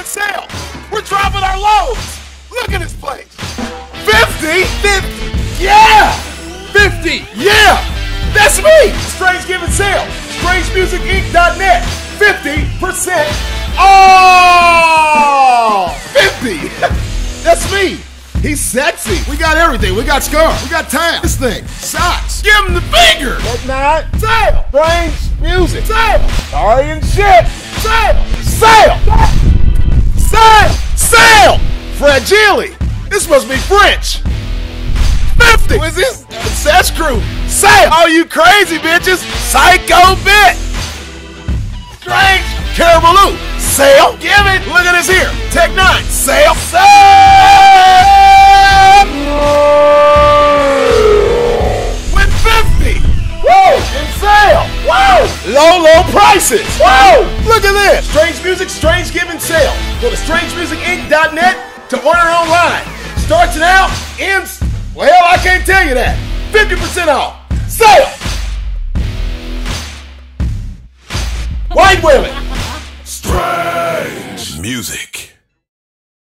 sale. We're dropping our loads. Look at this place. 50? 50. Yeah. 50. Yeah. That's me. Strangegiving sale. Strangemusicinc.net. 50% off. 50. That's me. He's sexy. We got everything. We got scarf. We got time. This thing. Socks. Give him the finger. But not. Sale. Strange music. Sale. Sorry and shit. Sale. Sale. Sale. Sale. Fragile. This must be French. 50. What is this? Sesh crew. Sale. All you crazy bitches. Psycho bitch. Strange. Carabaloo. Sale. Give it. Look at this here. Tech 9. Sale. Sale. With 50. Woo. In sale. Whoa. Low prices. Whoa. Look at this. Strange Music, Strangegiving sale. Go to strangemusicinc.net to order online. Starts now, ends, well, I can't tell you that. 50% off. Sale. White women. Strange Music.